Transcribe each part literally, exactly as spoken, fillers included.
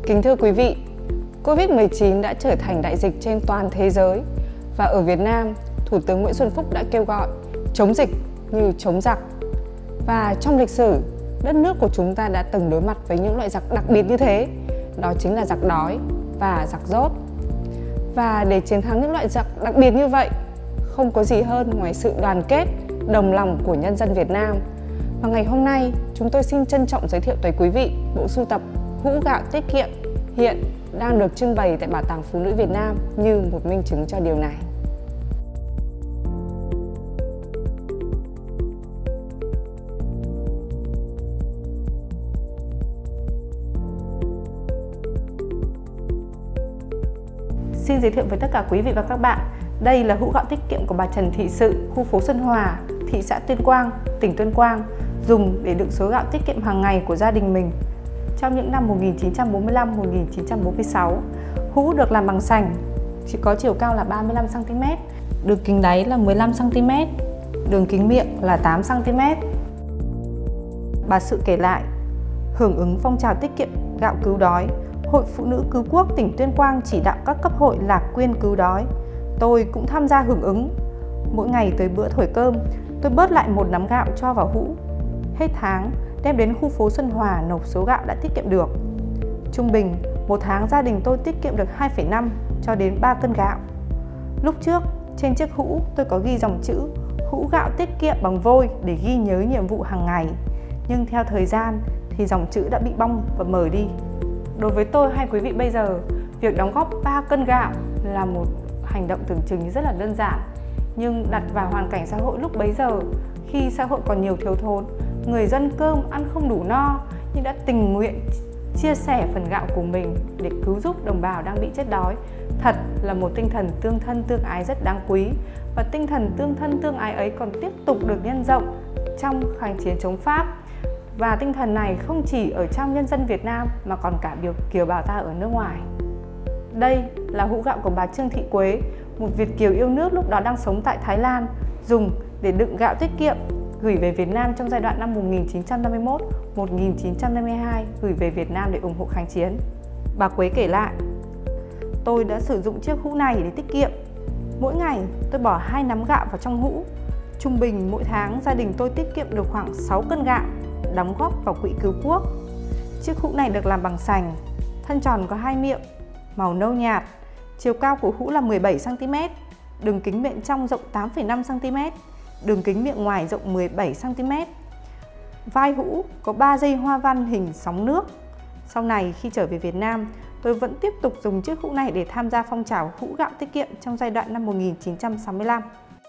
Kính thưa quý vị, Covid mười chín đã trở thành đại dịch trên toàn thế giới và ở Việt Nam, Thủ tướng Nguyễn Xuân Phúc đã kêu gọi chống dịch như chống giặc. Và trong lịch sử, đất nước của chúng ta đã từng đối mặt với những loại giặc đặc biệt như thế, đó chính là giặc đói và giặc dốt. Và để chiến thắng những loại giặc đặc biệt như vậy, không có gì hơn ngoài sự đoàn kết, đồng lòng của nhân dân Việt Nam. Và ngày hôm nay, chúng tôi xin trân trọng giới thiệu tới quý vị bộ sưu tập hũ gạo tiết kiệm hiện đang được trưng bày tại Bảo tàng Phụ nữ Việt Nam như một minh chứng cho điều này. Xin giới thiệu với tất cả quý vị và các bạn, đây là hũ gạo tiết kiệm của bà Trần Thị Sự, khu phố Xuân Hòa, thị xã Tuyên Quang, tỉnh Tuyên Quang, dùng để đựng số gạo tiết kiệm hàng ngày của gia đình mình. Trong những năm một nghìn chín trăm bốn mươi lăm đến một nghìn chín trăm bốn mươi sáu, hũ được làm bằng sành, chỉ có chiều cao là ba mươi lăm xăng ti mét, đường kính đáy là mười lăm xăng ti mét, đường kính miệng là tám xăng ti mét. Bà Sự kể lại, hưởng ứng phong trào tiết kiệm gạo cứu đói, Hội Phụ nữ Cứu Quốc tỉnh Tuyên Quang chỉ đạo các cấp hội lạc quyên cứu đói. Tôi cũng tham gia hưởng ứng. Mỗi ngày tới bữa thổi cơm, tôi bớt lại một nắm gạo cho vào hũ. Hết tháng, đem đến khu phố Xuân Hòa nộp số gạo đã tiết kiệm được. Trung bình, một tháng gia đình tôi tiết kiệm được hai phẩy năm cho đến ba cân gạo. Lúc trước, trên chiếc hũ tôi có ghi dòng chữ hũ gạo tiết kiệm bằng vôi để ghi nhớ nhiệm vụ hàng ngày. Nhưng theo thời gian thì dòng chữ đã bị bong và mờ đi. Đối với tôi hay quý vị bây giờ, việc đóng góp ba cân gạo là một hành động tưởng chừng rất là đơn giản. Nhưng đặt vào hoàn cảnh xã hội lúc bấy giờ, khi xã hội còn nhiều thiếu thốn, người dân cơm ăn không đủ no nhưng đã tình nguyện chia sẻ phần gạo của mình để cứu giúp đồng bào đang bị chết đói. Thật là một tinh thần tương thân tương ái rất đáng quý, và tinh thần tương thân tương ái ấy còn tiếp tục được nhân rộng trong kháng chiến chống Pháp. Và tinh thần này không chỉ ở trong nhân dân Việt Nam mà còn cả biểu kiều bào ta ở nước ngoài. Đây là hũ gạo của bà Trương Thị Quế, một Việt kiều yêu nước lúc đó đang sống tại Thái Lan, dùng để đựng gạo tiết kiệm gửi về Việt Nam trong giai đoạn năm một nghìn chín trăm năm mươi mốt đến một nghìn chín trăm năm mươi hai, gửi về Việt Nam để ủng hộ kháng chiến. Bà Quế kể lại, tôi đã sử dụng chiếc hũ này để tiết kiệm. Mỗi ngày tôi bỏ hai nắm gạo vào trong hũ. Trung bình mỗi tháng gia đình tôi tiết kiệm được khoảng sáu cân gạo, đóng góp vào quỹ cứu quốc. Chiếc hũ này được làm bằng sành, thân tròn có hai miệng, màu nâu nhạt, chiều cao của hũ là mười bảy xăng ti mét, đường kính miệng trong rộng tám phẩy năm xăng ti mét, đường kính miệng ngoài rộng mười bảy xăng ti mét. Vai hũ có ba dây hoa văn hình sóng nước. Sau này khi trở về Việt Nam, tôi vẫn tiếp tục dùng chiếc hũ này để tham gia phong trào hũ gạo tiết kiệm trong giai đoạn năm một nghìn chín trăm sáu mươi lăm.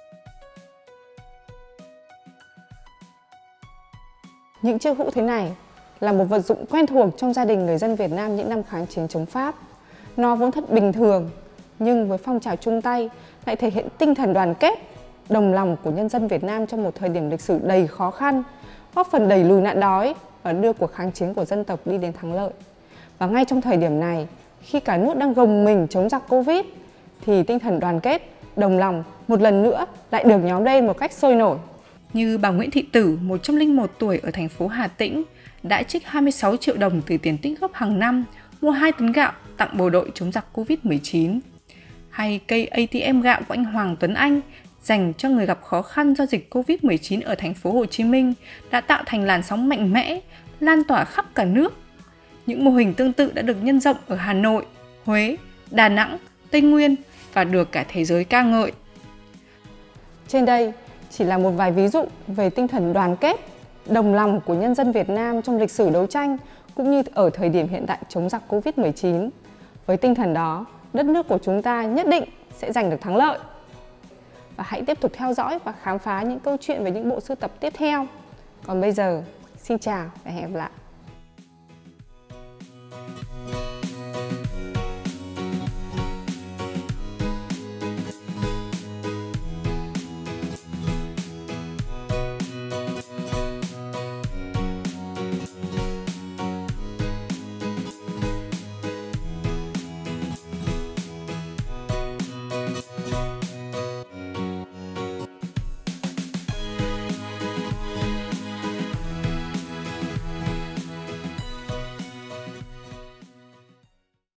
Những chiếc hũ thế này là một vật dụng quen thuộc trong gia đình người dân Việt Nam những năm kháng chiến chống Pháp. Nó vốn thật bình thường, nhưng với phong trào chung tay lại thể hiện tinh thần đoàn kết, đồng lòng của nhân dân Việt Nam trong một thời điểm lịch sử đầy khó khăn, góp phần đẩy lùi nạn đói và đưa cuộc kháng chiến của dân tộc đi đến thắng lợi. Và ngay trong thời điểm này, khi cả nước đang gồng mình chống giặc Covid, thì tinh thần đoàn kết, đồng lòng một lần nữa lại được nhóm lên một cách sôi nổi. Như bà Nguyễn Thị Tử, một trăm lẻ một tuổi ở thành phố Hà Tĩnh, đã trích hai mươi sáu triệu đồng từ tiền tích góp hàng năm mua hai tấn gạo tặng bộ đội chống giặc Covid mười chín. Hay cây a tê em gạo của anh Hoàng Tuấn Anh dành cho người gặp khó khăn do dịch Covid mười chín ở thành phố Hồ Chí Minh đã tạo thành làn sóng mạnh mẽ, lan tỏa khắp cả nước. Những mô hình tương tự đã được nhân rộng ở Hà Nội, Huế, Đà Nẵng, Tây Nguyên và được cả thế giới ca ngợi. Trên đây chỉ là một vài ví dụ về tinh thần đoàn kết, đồng lòng của nhân dân Việt Nam trong lịch sử đấu tranh cũng như ở thời điểm hiện tại chống giặc Covid mười chín. Với tinh thần đó, đất nước của chúng ta nhất định sẽ giành được thắng lợi. Và hãy tiếp tục theo dõi và khám phá những câu chuyện về những bộ sưu tập tiếp theo. Còn bây giờ, xin chào và hẹn gặp lại.